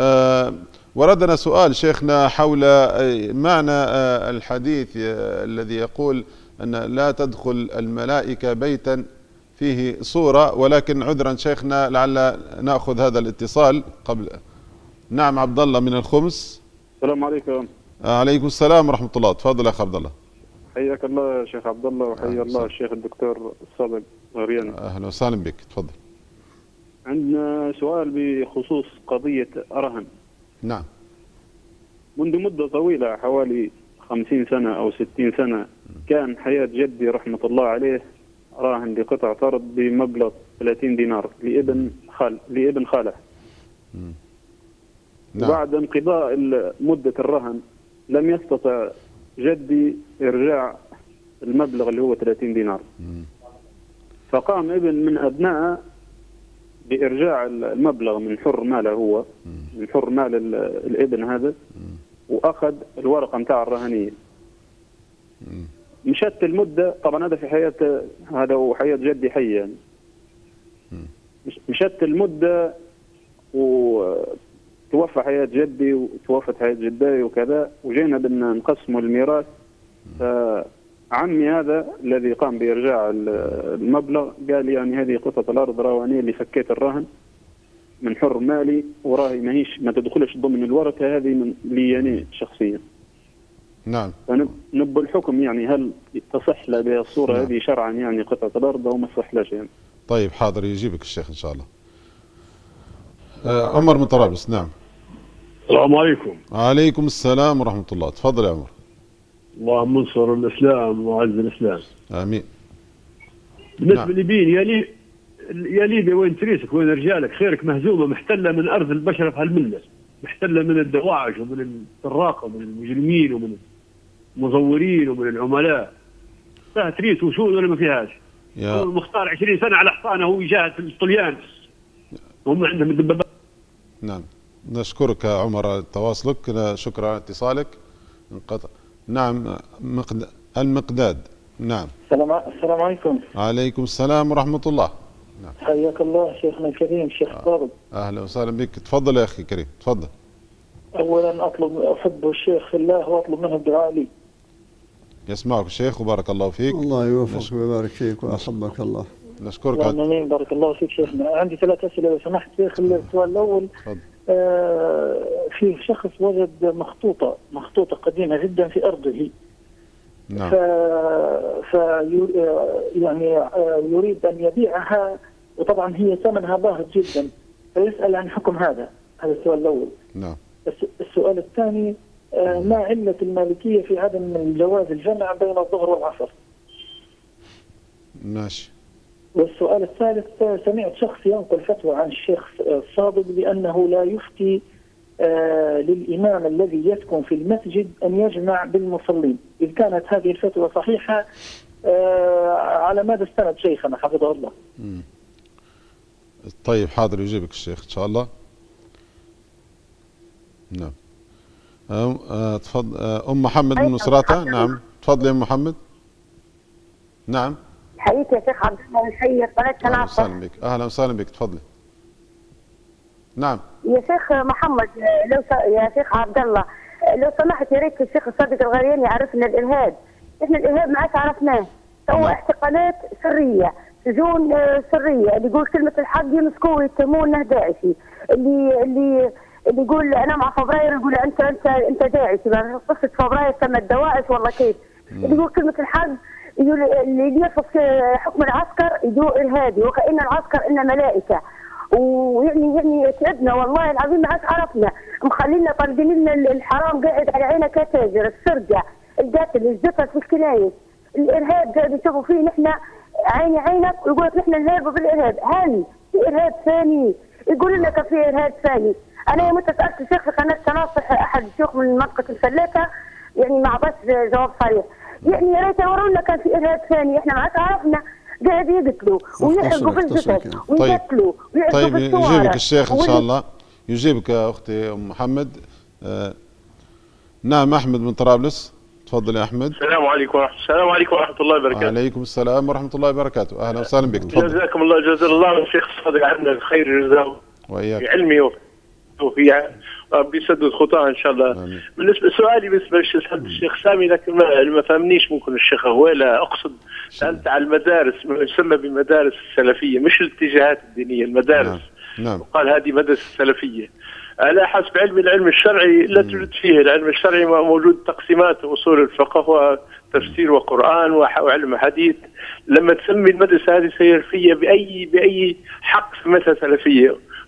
[SPEAKER 3] وردنا سؤال شيخنا حول معنى الحديث الذي يقول أن لا تدخل الملائكة بيتا فيه صورة، ولكن عذرا شيخنا لعل نأخذ هذا الاتصال قبل. نعم، عبد الله من الخمس.
[SPEAKER 5] السلام عليكم.
[SPEAKER 3] عليكم السلام ورحمة الله. تفضل يا أخ عبد الله.
[SPEAKER 5] حياك الله يا شيخ عبد الله، وحيا الله الشيخ الدكتور صابر غريان.
[SPEAKER 3] أهلا وسهلا بك، تفضل.
[SPEAKER 5] عندنا سؤال بخصوص قضية الرهن.
[SPEAKER 3] نعم.
[SPEAKER 5] منذ مدة طويلة حوالي خمسين سنة أو ستين سنة كان حياة جدي رحمة الله عليه راهن لقطعة أرض بمبلغ ثلاثين دينار لابن خال لابن خاله. نعم. بعد انقضاء مدة الرهن لم يستطع جدي إرجاع المبلغ اللي هو ثلاثين دينار. مم. فقام ابن من أبنائه بإرجاع المبلغ من حر ماله هو، من حر مال الابن هذا، وأخذ الورقة متاع الرهنية. مشت المدة، طبعا هذا في حياة هذا وحياة جدي حي يعني. مشت المدة وتوفى حياة جدي وتوفت حياة جداي وكذا، وجينا بدنا نقسموا الميراث. فعمي هذا الذي قام بإرجاع المبلغ قال يعني هذه قطعة الأرض راوانية اللي فكيت الرهن من حر مالي وراهي ماهيش ما تدخلش ضمن الورقة هذه من لي يعني شخصيا.
[SPEAKER 3] نعم.
[SPEAKER 5] فنب الحكم يعني هل تصح له بهذه الصورة نعم. هذه شرعا يعني قطعة الأرض أو ما تصحلاش يعني؟
[SPEAKER 3] طيب حاضر يجيبك الشيخ إن شاء الله. آه عمر من طرابلس. نعم.
[SPEAKER 6] السلام عليكم.
[SPEAKER 3] وعليكم السلام ورحمة الله. تفضل يا عمر.
[SPEAKER 6] اللهم انصر الإسلام وعز الإسلام.
[SPEAKER 3] آمين.
[SPEAKER 6] بالنسبة نعم. لبين يا لي يا ليبيا وين تريسك وين رجالك خيرك مهزومة محتلة من أرض البشر في هالملة، محتلة من الدواعش ومن السراقة ومن المجرمين ومن المزورين ومن العملاء. فيها تريس وسود ولا ما فيهاش؟ يا المختار عشرين سنة على حصانه هو يجاهد في الطليان وهم عندهم الدبابات.
[SPEAKER 3] نعم. نشكرك يا عمر تواصلك، شكرا على اتصالك. انقطع. نعم. مقد... المقداد. نعم.
[SPEAKER 7] السلام السلام عليكم.
[SPEAKER 3] وعليكم السلام ورحمة الله. نعم.
[SPEAKER 7] حياك الله شيخنا الكريم شيخ صادق.
[SPEAKER 3] أهلا وسهلا بك. تفضل يا أخي كريم تفضل.
[SPEAKER 7] أولا أطلب أحب الشيخ في الله وأطلب منه الدعاء لي.
[SPEAKER 3] يسمعك الشيخ وبارك الله فيك.
[SPEAKER 4] الله يوفقك ويبارك فيك وأحبك الله.
[SPEAKER 3] نشكرك.
[SPEAKER 7] آمين بارك الله فيك شيخنا. عندي ثلاث أسئلة لو سمحت شيخ. السؤال الأول آه في شخص وجد مخطوطة مخطوطة قديمة جدا في أرضه.
[SPEAKER 3] نعم.
[SPEAKER 7] ف... ف يعني يريد أن يبيعها وطبعا هي ثمنها باهظ جدا، فيسأل عن حكم هذا. هذا السؤال الأول.
[SPEAKER 3] نعم.
[SPEAKER 7] السؤال الثاني ما علة المالكية في عدم جواز الجمع بين الظهر والعصر؟
[SPEAKER 3] ماشي.
[SPEAKER 7] والسؤال الثالث سمعت شخص ينقل فتوى عن الشيخ الصادق بأنه لا يفتي آه للإمام الذي يسكن في المسجد أن يجمع بالمصلين. إذ كانت هذه الفتوى صحيحة آه على ماذا استند شيخنا حفظه الله؟ مم.
[SPEAKER 3] طيب حاضر يجيبك الشيخ إن شاء الله. نعم. أه تفضل أم محمد من مصراتة. نعم تفضلي يا أم محمد. نعم.
[SPEAKER 8] حييك يا شيخ عبد الله ونحيي قناة تناصر.
[SPEAKER 3] أهلا وسهلا بك. أهلا وسهلا بك تفضلي. نعم.
[SPEAKER 8] يا شيخ محمد لو س... يا شيخ عبد الله لو سمحت يا ريت الشيخ الصادق الغرياني يعرفنا الإرهاب. إحنا الإرهاب ما عادش عرفناه. تو احتقالات سرية، سجون سرية، اللي يقول كلمة الحق يمسكوه ويتهموه انه داعشي، اللي اللي اللي يقول انا مع فبراير يقول انت انت انت داعشي، قصة فبراير تمت دواعش والله كيف. اللي يقول كلمة الحق يقول اللي يرفض حكم العسكر يقول ارهابي، وكأن العسكر انه ملائكة. ويعني يعني تعبنا والله العظيم ما عادش عرفنا، مخلينا طالبين لنا الحرام قاعد على عينك يا تاجر، السرقة، القتل، الزفر في الكنايس، الارهاب قاعد يشوفوا فيه نحن عيني عينك ويقول لك نحن نهرب بالارهاب. هل في ارهاب ثاني؟ يقول لنا كان في ارهاب ثاني. انا يوم سالت الشيخ في قناه تناصح احد الشيوخ من منطقه الفلاته يعني ما عطاش جواب صريح. يعني يا ريت يوروا لنا كان في ارهاب ثاني، احنا ما عاد عرفنا. قاعد يقتلوا ويحرقوا في الجثث ويقتلوا ويحرقوا
[SPEAKER 3] طيب.
[SPEAKER 8] في الصور.
[SPEAKER 3] طيب يجيبك الشيخ ان شاء الله. يجيبك يا اختي ام محمد. آه نعم احمد من طرابلس. تفضل يا احمد.
[SPEAKER 6] السلام عليكم ورحمه السلام عليكم ورحمه الله وبركاته.
[SPEAKER 3] وعليكم السلام ورحمه الله وبركاته. اهلا وسهلا بك. تفضل.
[SPEAKER 6] جزاكم الله جزا الله الشيخ الصادق عنا الخير جزاه
[SPEAKER 3] وإياك.
[SPEAKER 6] في علمي وفي بيسدد خطاه ان شاء الله. آمين. بالنسبه لسؤالي بالنسبه للشيخ سامي لكن ما, ما فهمنيش ممكن الشيخ هو لا اقصد سالت على المدارس ما يسمى بمدارس السلفيه مش الاتجاهات الدينيه المدارس.
[SPEAKER 3] نعم. نعم.
[SPEAKER 6] وقال هذه مدرسه سلفيه. على حسب علمي العلم الشرعي لا توجد فيه، العلم الشرعي موجود تقسيمات واصول الفقه وتفسير وقران وعلم حديث. لما تسمي المدرسه هذه سلفيه باي باي حق سمتها سلفيه؟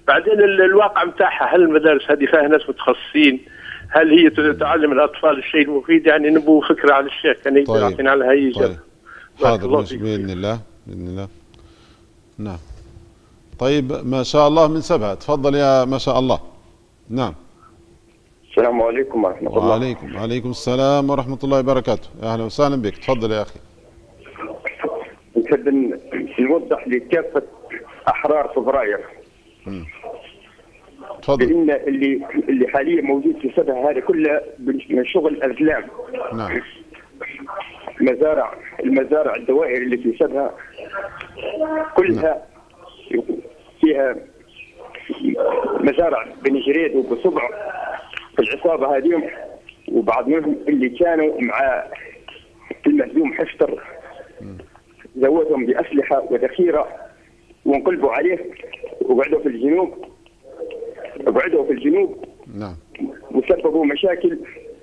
[SPEAKER 9] بعدين الواقع متاعها، هل المدارس هذه فيها ناس متخصصين؟ هل هي تعلم الاطفال الشيء المفيد؟ يعني نبو فكره على الشيخ كان يقدر
[SPEAKER 3] طيب.
[SPEAKER 9] يعطينا على هي اجابه.
[SPEAKER 3] طيب. حاضر باذن الله باذن الله. نعم. طيب ما شاء الله من سبها، تفضل يا ما شاء الله. نعم.
[SPEAKER 10] السلام عليكم ورحمة الله.
[SPEAKER 3] وعليكم وعليكم السلام ورحمة الله وبركاته. أهلا وسهلا بك، تفضل يا أخي.
[SPEAKER 10] نحب نوضح لكافة أحرار فبراير
[SPEAKER 3] تفضل.
[SPEAKER 10] بأن اللي اللي حاليا موجود في سبها هذا كله من شغل أزلام.
[SPEAKER 3] نعم.
[SPEAKER 10] مزارع المزارع الدوائر اللي في سبها كلها نعم. فيها مزارع بني جريد وبصبع في العصابة هذه، وبعض منهم اللي كانوا مع المهزوم حفتر زودهم بأسلحة وذخيرة وانقلبوا عليه وقعدوا في الجنوب وقعدوا في الجنوب
[SPEAKER 3] نعم
[SPEAKER 10] وسببوا مشاكل،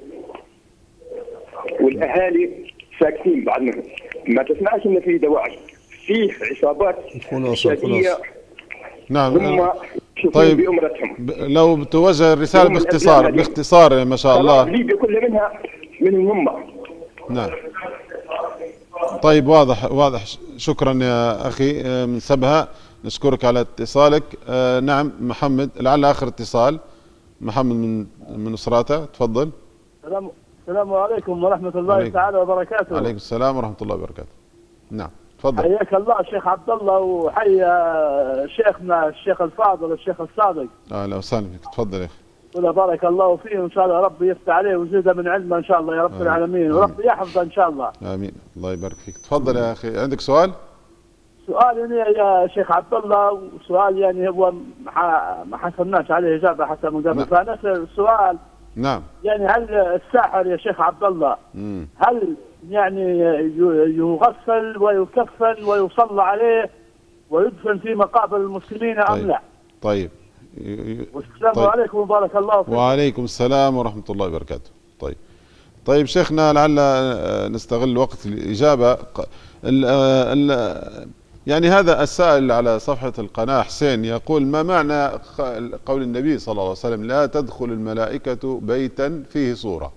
[SPEAKER 10] والأهالي ساكتين بعض منهم، ما تسمعش إن في دواعي، فيه عصابات شادية.
[SPEAKER 3] نعم.
[SPEAKER 10] هم
[SPEAKER 3] طيب
[SPEAKER 10] بأمرتهم.
[SPEAKER 3] لو بتوجه الرسالة باختصار باختصار ما شاء الله.
[SPEAKER 10] ليبيا كل منها منهم هم.
[SPEAKER 3] نعم. طيب واضح واضح. شكرا يا أخي من سبها، نشكرك على اتصالك. آه نعم محمد، لعل آخر اتصال. محمد من من نصراته، تفضل.
[SPEAKER 11] السلام السلام عليكم ورحمة الله عليكم. تعالى وبركاته.
[SPEAKER 3] وعليكم السلام ورحمة الله وبركاته. نعم تفضل.
[SPEAKER 11] حياك الله الشيخ عبد الله، وحيا شيخنا الشيخ الفاضل الشيخ الصادق.
[SPEAKER 3] اهلا وسهلا بك، تفضل يا اخي.
[SPEAKER 11] ولا بارك الله فيه، وان شاء الله ربي يفتح عليه ويزيده من علمه ان شاء الله يا رب آمين. العالمين، وربي يحفظه ان شاء الله.
[SPEAKER 3] امين، الله يبارك فيك. تفضل يا اخي، عندك سؤال؟
[SPEAKER 11] سؤال يا شيخ عبد الله، وسؤال يعني هو ما حصلناش عليه اجابه حتى من قبل، فنسال السؤال.
[SPEAKER 3] نعم.
[SPEAKER 11] يعني هل الساحر يا شيخ عبد الله
[SPEAKER 3] مم.
[SPEAKER 11] هل يعني يغسل ويكفن ويصلى عليه ويدفن في مقابر المسلمين ام
[SPEAKER 3] طيب.
[SPEAKER 11] لا؟
[SPEAKER 3] طيب.
[SPEAKER 11] والسلام طيب. عليكم وبارك الله فيكم.
[SPEAKER 3] وعليكم السلام ورحمة الله وبركاته. طيب. طيب شيخنا، لعل نستغل وقت الإجابة. ال ال يعني هذا السائل على صفحة القناة حسين يقول: ما معنى قول النبي صلى الله عليه وسلم: لا تدخل الملائكة بيتا فيه صورة؟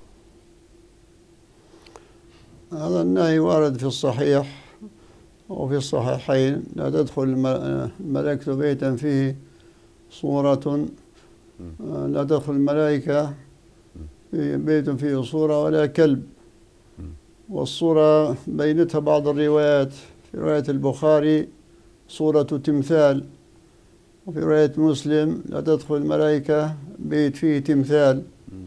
[SPEAKER 4] هذا النهي وارد في الصحيح وفي الصحيحين: لا تدخل الملائكة بيتا فيه صورة، لا تدخل الملائكة في بيت فيه صورة ولا كلب. والصورة بينتها بعض الروايات، في رواية البخاري صورة تمثال، وفي رواية مسلم لا تدخل الملائكة بيت فيه تمثال.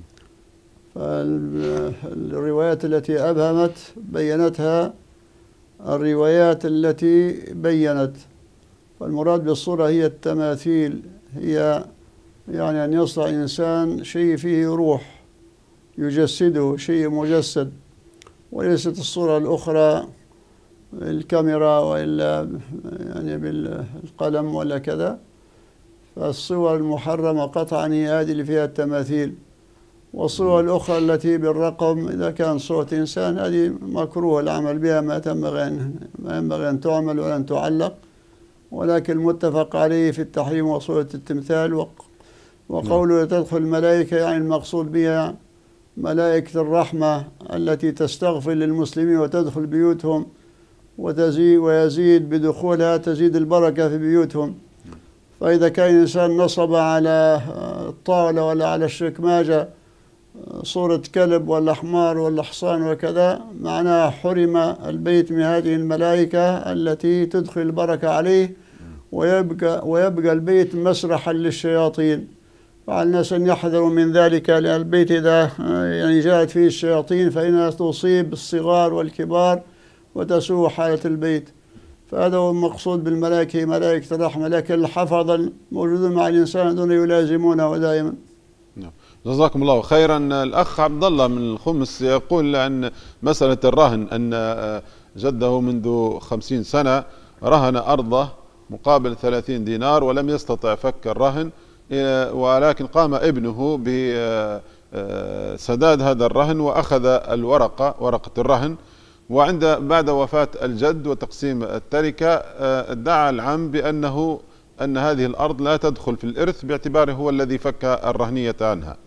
[SPEAKER 4] فالروايات التي أبهمت بينتها الروايات التي بينت. فالمراد بالصورة هي التماثيل، هي يعني أن يصنع إنسان شيء فيه روح يجسده، شيء مجسد، وليست الصورة الأخرى الكاميرا وإلا يعني بالقلم ولا كذا. فالصور المحرمة قطعا هي هذه اللي فيها التماثيل. والصور الأخرى التي بالرقم إذا كان صوت إنسان هذه مكروه العمل بها، ما ينبغي ما ينبغي أن تعمل ولا أن تعلق، ولكن المتفق عليه في التحريم وصورة التمثال. وقوله تدخل الملائكة يعني المقصود بها ملائكة الرحمة التي تستغفر للمسلمين وتدخل بيوتهم وتزيد ويزيد بدخولها تزيد البركة في بيوتهم. فإذا كان إنسان نصب على الطاولة ولا على الشكماجة صورة كلب ولا حمار ولا حصان وكذا، معناها حرم البيت من هذه الملائكة التي تدخل البركة عليه، ويبقى, ويبقى البيت مسرحا للشياطين. فعلى الناس أن يحذروا من ذلك، لأن البيت إذا يعني جاءت فيه الشياطين فإنها تصيب الصغار والكبار وتسوء حالة البيت. فهذا هو المقصود بالملائكة، ملائكة الرحمة، لكن الحفظ موجودون مع الإنسان دون يلازمونه دائما.
[SPEAKER 3] جزاكم الله خيرا. الأخ عبد الله من الخمس يقول عن مسألة الرهن، أن جده منذ خمسين سنة رهن أرضه مقابل ثلاثين دينار ولم يستطع فك الرهن، ولكن قام ابنه بسداد هذا الرهن وأخذ الورقة ورقة الرهن، وعند بعد وفاة الجد وتقسيم التركة ادعى العم بأنه أن هذه الأرض لا تدخل في الإرث باعتباره هو الذي فك الرهنية عنها.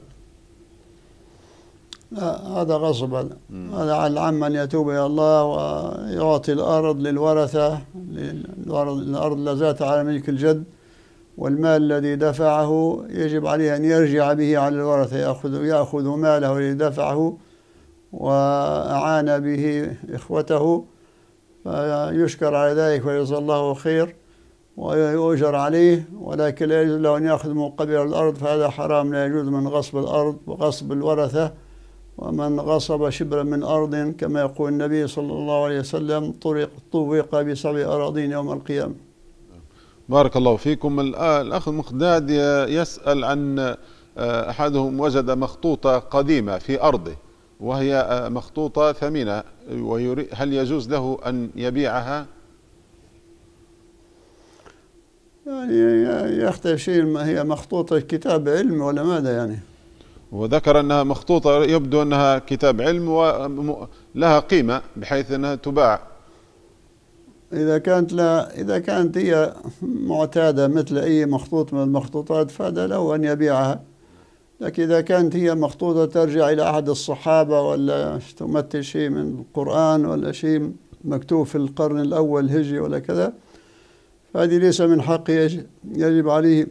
[SPEAKER 4] لا، هذا غصبا. هذا على العم أن يتوب إلى الله ويعطي الأرض للورثة، الأرض لا ذات على ملك الجد، والمال الذي دفعه يجب عليه أن يرجع به على الورثة، يأخذ يأخذ ماله الذي دفعه وأعان به إخوته، فيشكر على ذلك ويجزى الله خير ويؤجر عليه، ولكن لا يجوز له أن يأخذ مقابل الأرض، فهذا حرام، لا يجوز من غصب الأرض وغصب الورثة. ومن غصب شبرا من أرض كما يقول النبي صلى الله عليه وسلم طرق طوق بسبع أراضين يوم القيامة.
[SPEAKER 3] بارك الله فيكم. الأخ المقداد يسأل عن أحدهم وجد مخطوطة قديمة في أرضه وهي مخطوطة ثمينة، هل يجوز له أن يبيعها؟
[SPEAKER 4] يعني يختلف شيء، هي مخطوطة كتاب علم ولا ماذا يعني؟
[SPEAKER 3] وذكر أنها مخطوطة يبدو أنها كتاب علم ولها قيمة بحيث أنها تباع.
[SPEAKER 4] إذا كانت لا إذا كانت هي معتادة مثل أي مخطوط من المخطوطات فهذا له أن يبيعها، لكن إذا كانت هي مخطوطة ترجع إلى أحد الصحابة ولا تمثل شيء من القرآن ولا شيء مكتوب في القرن الأول الهجري ولا كذا، فهذه ليس من حقه، يجب عليه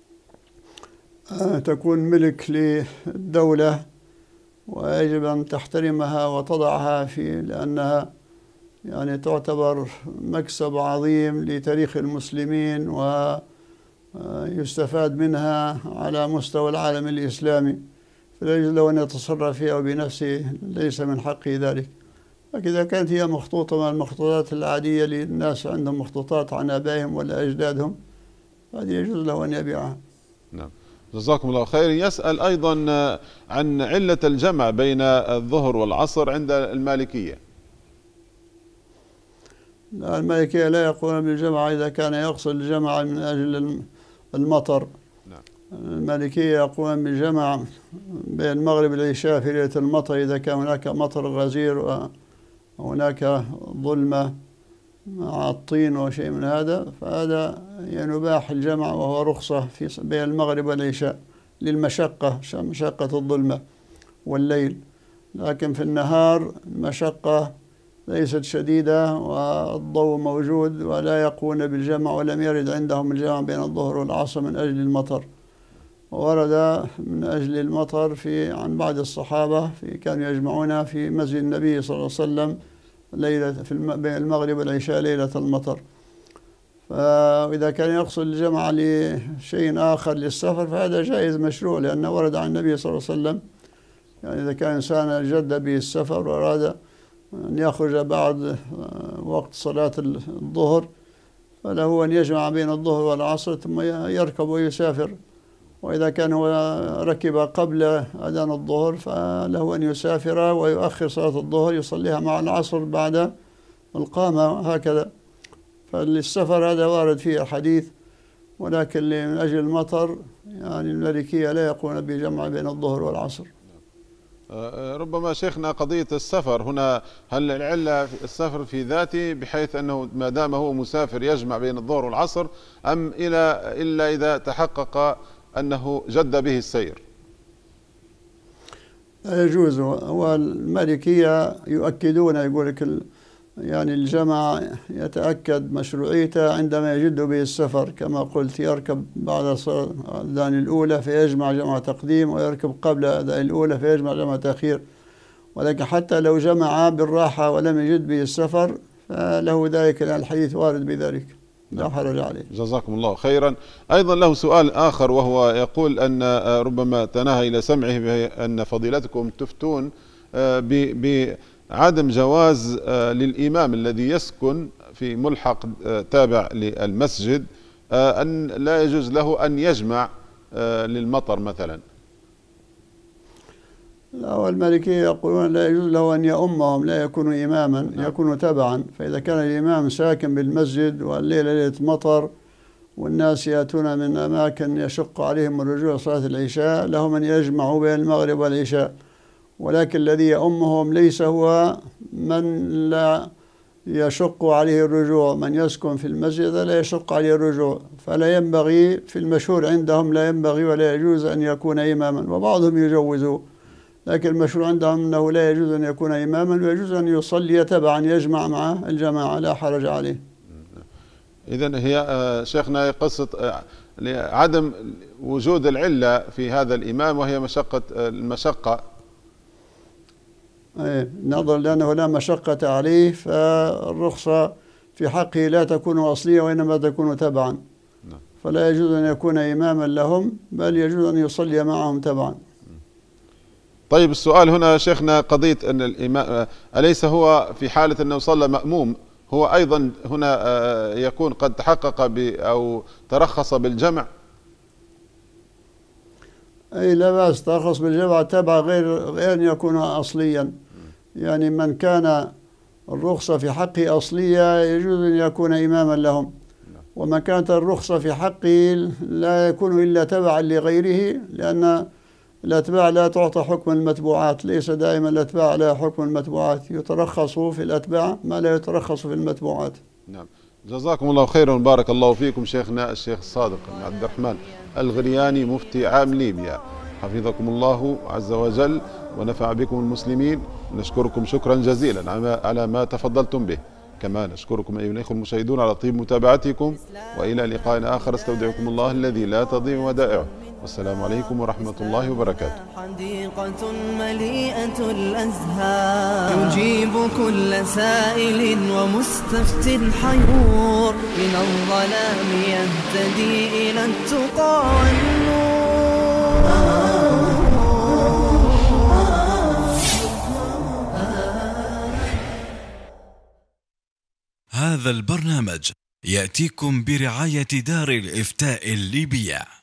[SPEAKER 4] تكون ملك للدولة ويجب أن تحترمها وتضعها في، لأنها يعني تعتبر مكسب عظيم لتاريخ المسلمين ويستفاد منها على مستوى العالم الإسلامي، فلا يجوز له أن يتصرف فيها بنفسه، ليس من حقه ذلك. لكن إذا كانت هي مخطوطة من المخطوطات العادية للناس عندهم مخطوطات عن آبائهم ولا أجدادهم، فهذه يجوز له أن يبيعها.
[SPEAKER 3] نعم، جزاكم الله خير. يسأل أيضا عن علة الجمع بين الظهر والعصر عند المالكية.
[SPEAKER 4] لا، المالكية لا يقولون بالجمع إذا كان يقصد الجمع من أجل المطر.
[SPEAKER 3] نعم.
[SPEAKER 4] المالكية يقولون بالجمع بين المغرب والعشاء في ليلة المطر إذا كان هناك مطر غزير وهناك ظلمة مع الطين وشيء من هذا، فهذا ينباح الجمع وهو رخصة في بين المغرب والعشاء للمشقة، مشقة الظلمة والليل. لكن في النهار المشقة ليست شديدة والضوء موجود ولا يقوون بالجمع، ولم يرد عندهم الجمع بين الظهر والعصر من أجل المطر. ورد من أجل المطر في عن بعض الصحابة في كانوا يجمعون في مسجد النبي صلى الله عليه وسلم ليلة في بين المغرب والعشاء ليلة المطر. فإذا كان يقصد الجمع لشيء آخر للسفر فهذا جائز مشروع، لأنه ورد عن النبي صلى الله عليه وسلم، يعني إذا كان إنسان جد به السفر وأراد أن يخرج بعد وقت صلاة الظهر فله أن يجمع بين الظهر والعصر ثم يركب ويسافر، وإذا كان هو ركب قبل أذان الظهر فله أن يسافر ويؤخر صلاة الظهر يصليها مع العصر بعد القامة، هكذا. فالسفر هذا وارد فيه حديث، ولكن من أجل المطر يعني المالكية لا يقولون بجمع بين الظهر والعصر.
[SPEAKER 3] ربما شيخنا قضية السفر هنا، هل العلة في السفر في ذاته بحيث أنه ما دام هو مسافر يجمع بين الظهر والعصر، أم إلى إلا إذا تحقق أنه جد به السير؟
[SPEAKER 4] لا يجوز. والمالكية يؤكدون، يقول لك يعني الجمع يتأكد مشروعيته عندما يجد به السفر، كما قلت يركب بعد الأذان الأولى فيجمع جمع تقديم، ويركب قبل الأذان الأولى فيجمع جمع تأخير. ولكن حتى لو جمع بالراحة ولم يجد به السفر فله ذلك، لأن الحديث وارد بذلك، لا حرج عليه.
[SPEAKER 3] جزاكم الله خيرا. أيضا له سؤال آخر، وهو يقول أن ربما تناهى إلى سمعه بأن فضيلتكم تفتون بعدم جواز للإمام الذي يسكن في ملحق تابع للمسجد أن لا يجوز له أن يجمع للمطر مثلا.
[SPEAKER 4] لا، والمالكية يقولون لا يجوز له أن يؤمهم، لا يكون إماما، يكون تبعا. فإذا كان الإمام ساكن بالمسجد والليلة ليلة مطر والناس يأتون من أماكن يشق عليهم الرجوع صلاة العشاء، لهم أن يجمعوا بين المغرب والعشاء. ولكن الذي يؤمهم ليس هو من لا يشق عليه الرجوع، من يسكن في المسجد لا يشق عليه الرجوع، فلا ينبغي في المشهور عندهم لا ينبغي ولا يجوز أن يكون إماما، وبعضهم يجوزه، لكن المشهور عندهم أنه لا يجوز أن يكون إماما ويجوز أن يصلي تبعا يجمع مع الجماعة لا حرج عليه.
[SPEAKER 3] إذن هي شيخنا قصة عدم وجود العلة في هذا الإمام وهي مشقة المشقة.
[SPEAKER 4] ايه نظرا لأنه لا مشقة عليه فالرخصة في حقه لا تكون أصلية وإنما تكون تبعا، فلا يجوز أن يكون إماما لهم بل يجوز أن يصلي معهم تبعا.
[SPEAKER 3] طيب السؤال هنا شيخنا قضية أن الإمام أليس هو في حالة أنه صلى مأموم هو أيضا هنا يكون قد تحقق ب أو ترخص بالجمع؟
[SPEAKER 4] أي لا بأس، ترخص بالجمع تبع غير غير أن يكون أصليا، يعني من كان الرخصة في حقه أصلية يجوز أن يكون إماما لهم، ومن كانت الرخصة في حقه لا يكون إلا تبعا لغيره، لأن الأتباع لا تعطى حكم المتبوعات، ليس دائما الأتباع لا حكم المتبوعات، يترخص في الأتباع ما لا يترخص في المتبوعات.
[SPEAKER 3] نعم، جزاكم الله خيرا وبارك الله فيكم شيخنا الشيخ الصادق بن عبد الرحمن الغرياني مفتي عام ليبيا، حفظكم الله عز وجل ونفع بكم المسلمين. نشكركم شكرا جزيلا على ما تفضلتم به، كما نشكركم أيها الأخوة المشاهدون على طيب متابعتكم، وإلى لقاء آخر استودعكم الله الذي لا تضيع ودائعه، والسلام عليكم ورحمة الله وبركاته.
[SPEAKER 2] حديقة مليئة الأزهار يجيب كل سائل ومستفت حيور، من الظلام يهتدي إلى التقى والنور.
[SPEAKER 1] هذا البرنامج يأتيكم برعاية دار الإفتاء الليبية.